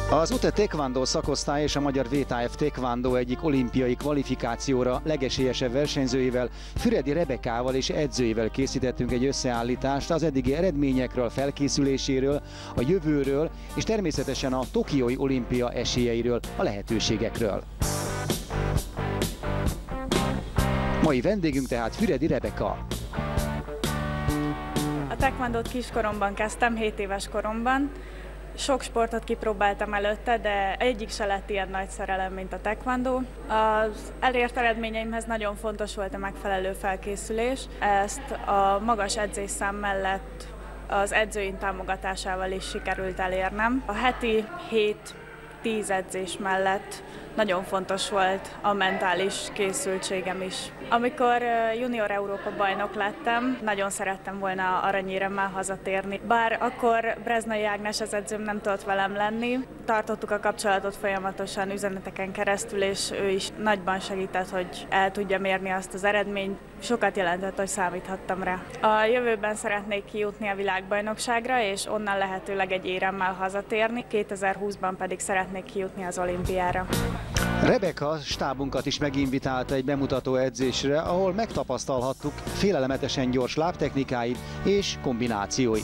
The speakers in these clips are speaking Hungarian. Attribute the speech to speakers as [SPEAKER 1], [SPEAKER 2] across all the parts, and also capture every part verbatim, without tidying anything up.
[SPEAKER 1] Az u té Taekwondo szakosztály és a magyar vé té ef Taekwondo egyik olimpiai kvalifikációra legesélyesebb versenyzőivel, Füredi Rebekával és edzőivel készítettünk egy összeállítást az eddigi eredményekről, felkészüléséről, a jövőről és természetesen a tokiói olimpia esélyeiről, a lehetőségekről. Mai vendégünk tehát Füredi Rebeka.
[SPEAKER 2] A taekwondót kiskoromban kezdtem, hét éves koromban. Sok sportot kipróbáltam előtte, de egyik se lett ilyen nagy szerelem, mint a taekwondo. Az elért eredményeimhez nagyon fontos volt a megfelelő felkészülés. Ezt a magas edzésszám mellett az edzőim támogatásával is sikerült elérnem. A heti hét-tíz edzés mellett nagyon fontos volt a mentális készültségem is. Amikor junior Európa bajnok lettem, nagyon szerettem volna aranyéremmel hazatérni. Bár akkor Breznai Ágnes az edzőm nem tudott velem lenni, tartottuk a kapcsolatot folyamatosan üzeneteken keresztül, és ő is nagyban segített, hogy el tudja mérni azt az eredményt. Sokat jelentett, hogy számíthattam rá. A jövőben szeretnék kijutni a világbajnokságra, és onnan lehetőleg egy éremmel hazatérni, kétezer-húszban pedig szeretnék kijutni az olimpiára.
[SPEAKER 1] Rebeka stábunkat is meginvitálta egy bemutató edzésre, ahol megtapasztalhattuk félelmetesen gyors lábtechnikáit és kombinációit.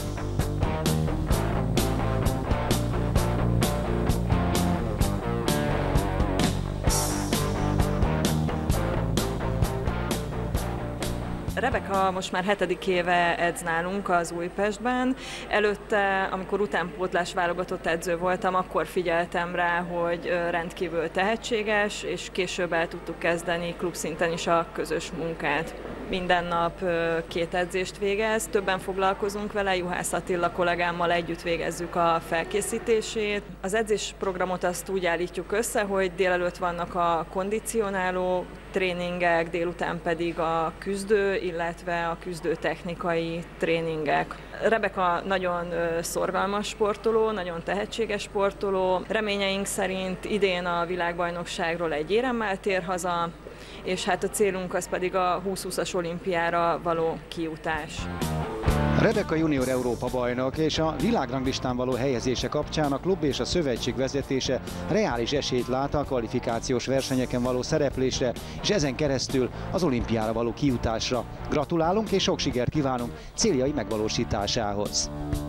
[SPEAKER 3] Rebeka most már hetedik éve edz nálunk az Újpestben. Előtte, amikor utánpótlás válogatott edző voltam, akkor figyeltem rá, hogy rendkívül tehetséges, és később el tudtuk kezdeni klubszinten is a közös munkát. Minden nap két edzést végez, többen foglalkozunk vele, Juhász Attila kollégámmal együtt végezzük a felkészítését. Az edzésprogramot azt úgy állítjuk össze, hogy délelőtt vannak a kondicionáló tréningek, délután pedig a küzdő, illetve a küzdőtechnikai tréningek. Rebeka nagyon szorgalmas sportoló, nagyon tehetséges sportoló. Reményeink szerint idén a világbajnokságról egy éremmel tér haza, és hát a célunk az pedig a húsz-húszas olimpiára való kijutás.
[SPEAKER 1] Rebeka junior Európa bajnok és a világranglistán való helyezése kapcsán a klub és a szövetség vezetése reális esélyt lát a kvalifikációs versenyeken való szereplésre, és ezen keresztül az olimpiára való kijutásra. Gratulálunk és sok sikert kívánunk céljai megvalósításához!